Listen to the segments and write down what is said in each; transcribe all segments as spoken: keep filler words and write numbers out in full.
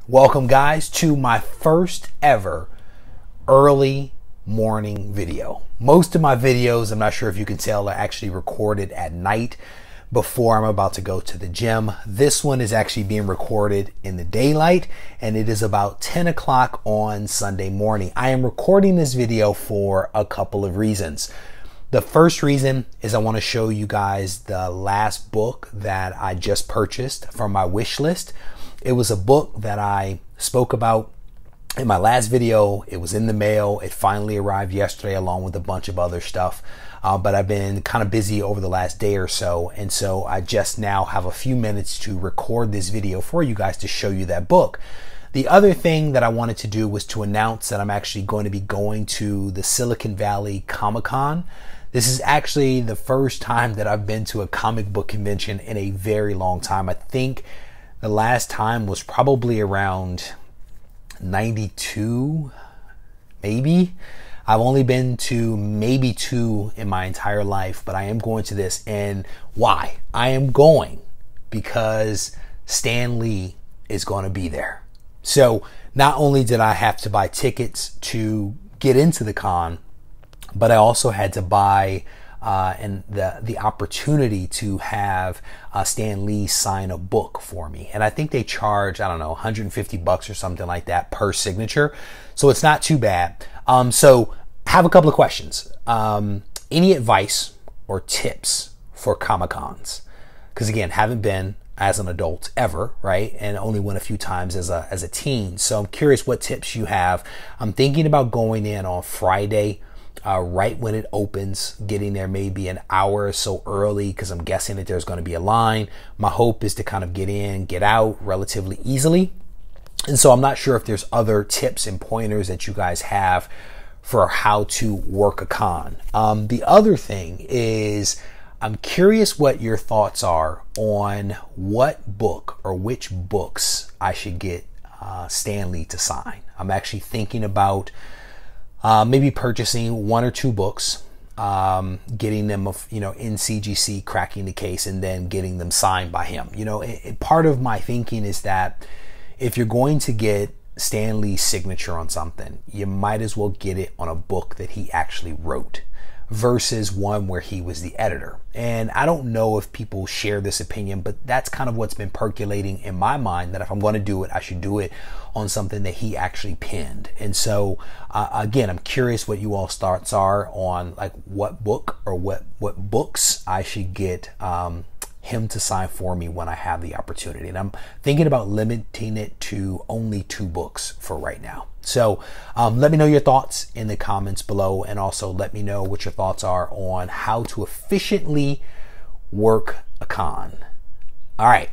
Welcome guys to my first ever early morning video. Most of my videos, I'm not sure if you can tell, are actually recorded at night before I'm about to go to the gym. This one is actually being recorded in the daylight, and it is about ten o'clock on Sunday morning. I am recording this video for a couple of reasons. The first reason is I want to show you guys the last book that I just purchased from my wish list. It was a book that I spoke about in my last video. It was in the mail. It finally arrived yesterday along with a bunch of other stuff. Uh, but I've been kind of busy over the last day or so. And so I just now have a few minutes to record this video for you guys to show you that book. The other thing that I wanted to do was to announce that I'm actually going to be going to the Silicon Valley Comic-Con. This is actually the first time that I've been to a comic book convention in a very long time. I think the last time was probably around ninety-two, maybe. I've only been to maybe two in my entire life, but I am going to this. And why? I am going because Stan Lee is going to be there. So not only did I have to buy tickets to get into the con, but I also had to buy uh, and the the opportunity to have uh, Stan Lee sign a book for me. And I think they charge, I don't know, one hundred fifty bucks or something like that per signature. So it's not too bad. Um, so I have a couple of questions. Um, any advice or tips for Comic-Cons? Because again, haven't been as an adult ever, right? And only went a few times as a as a teen. So I'm curious what tips you have. I'm thinking about going in on Friday, uh, right when it opens, getting there maybe an hour or so early because I'm guessing that there's going to be a line. My hope is to kind of get in, get out relatively easily. And so I'm not sure if there's other tips and pointers that you guys have for how to work a con. Um, the other thing is I'm curious what your thoughts are on what book or which books I should get uh, Stan Lee to sign. I'm actually thinking about uh, maybe purchasing one or two books, um, getting them, you know, in C G C, cracking the case, and then getting them signed by him. You know, it, it, part of my thinking is that if you're going to get Stan Lee's signature on something, you might as well get it on a book that he actually wrote versus one where he was the editor. And I don't know if people share this opinion, but that's kind of what's been percolating in my mind, that if I'm going to do it, I should do it on something that he actually penned. And so uh, again, I'm curious what you all's thoughts are on like what book or what what books I should get um him to sign for me when I have the opportunity. And I'm thinking about limiting it to only two books for right now. So um, let me know your thoughts in the comments below, and also let me know what your thoughts are on how to efficiently work a con. All right,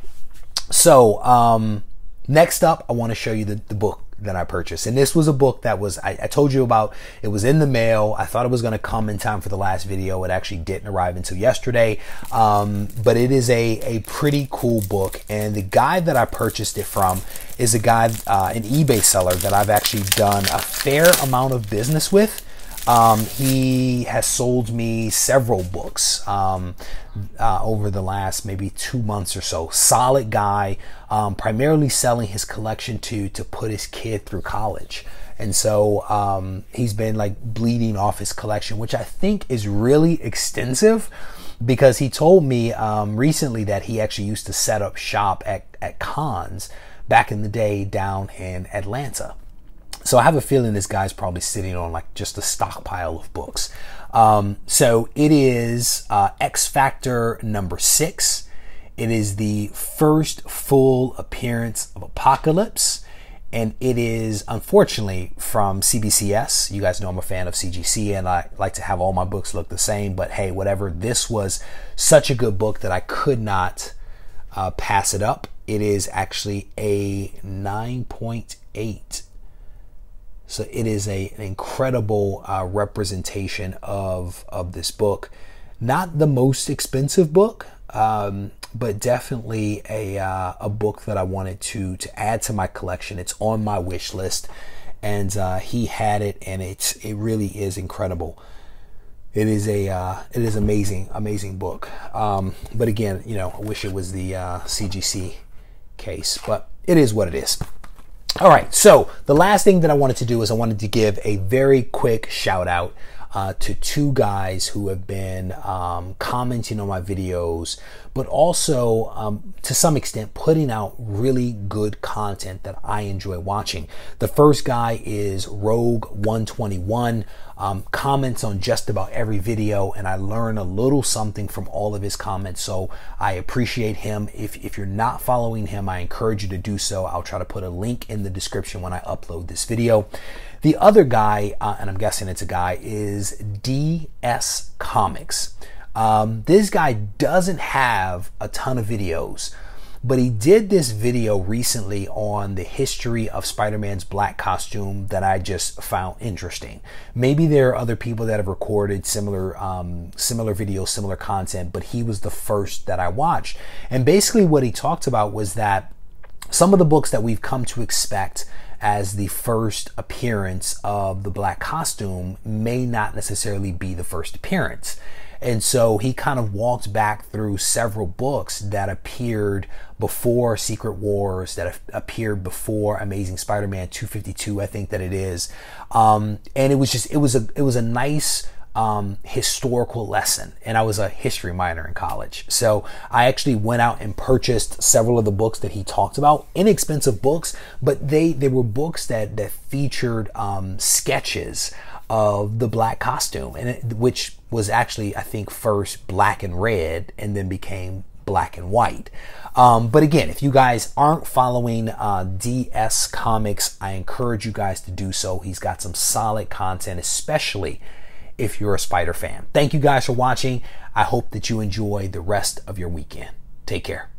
so um, next up, I want to show you the, the book that I purchased. And this was a book that was, I, I told you about, it was in the mail. I thought it was going to come in time for the last video. It actually didn't arrive until yesterday. Um, but it is a, a pretty cool book. And the guy that I purchased it from is a guy, uh, an eBay seller that I've actually done a fair amount of business with. Um, he has sold me several books um, uh, over the last maybe two months or so. Solid guy, um, primarily selling his collection to to put his kid through college. And so um, he's been like bleeding off his collection, which I think is really extensive, because he told me um, recently that he actually used to set up shop at, at cons back in the day down in Atlanta. So I have a feeling this guy's probably sitting on like just a stockpile of books. Um, so it is uh, X Factor number six. It is the first full appearance of Apocalypse. And it is, unfortunately, from C B C S. You guys know I'm a fan of C G C, and I like to have all my books look the same. But hey, whatever. This was such a good book that I could not uh, pass it up. It is actually a nine point eight. So it is a, an incredible uh, representation of, of this book. Not the most expensive book, um, but definitely a, uh, a book that I wanted to, to add to my collection. It's on my wish list, and uh, he had it, and it's, it really is incredible. It is a uh, it is amazing, amazing book. Um, but again, you know, I wish it was the uh, C G C case, but it is what it is. All right, so the last thing that I wanted to do is I wanted to give a very quick shout out uh, to two guys who have been um, commenting on my videos, but also um, to some extent putting out really good content that I enjoy watching. The first guy is Rogue one twenty-one, um, comments on just about every video, and I learn a little something from all of his comments, so I appreciate him. If, if you're not following him, I encourage you to do so. I'll try to put a link in the description when I upload this video. The other guy, uh, and I'm guessing it's a guy, is D S Comics. Um, this guy doesn't have a ton of videos, but he did this video recently on the history of Spider-Man's black costume that I just found interesting. Maybe there are other people that have recorded similar um, similar videos, similar content, but he was the first that I watched. And basically what he talked about was that some of the books that we've come to expect as the first appearance of the black costume may not necessarily be the first appearance. And so he kind of walked back through several books that appeared before Secret Wars, that appeared before Amazing Spider-Man two fifty-two, I think that it is. Um, and it was just, it was a, it was a nice um, historical lesson. And I was a history minor in college. So I actually went out and purchased several of the books that he talked about. Inexpensive books, but they, they were books that, that featured um, sketches of the black costume, and it, which was actually, I think, first black and red and then became black and white. Um, but again, if you guys aren't following uh, D S Comics, I encourage you guys to do so. He's got some solid content, especially if you're a Spider fan. Thank you guys for watching. I hope that you enjoy the rest of your weekend. Take care.